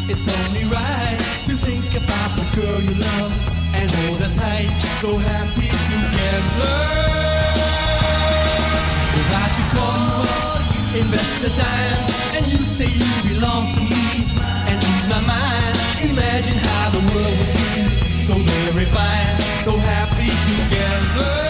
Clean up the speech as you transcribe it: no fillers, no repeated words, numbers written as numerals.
It's only right to think about the girl you love and hold her tight, so happy together. If I should call you up, invest a dime, and you say you belong to me, and ease my mind, imagine how the world would be so very fine, so happy together.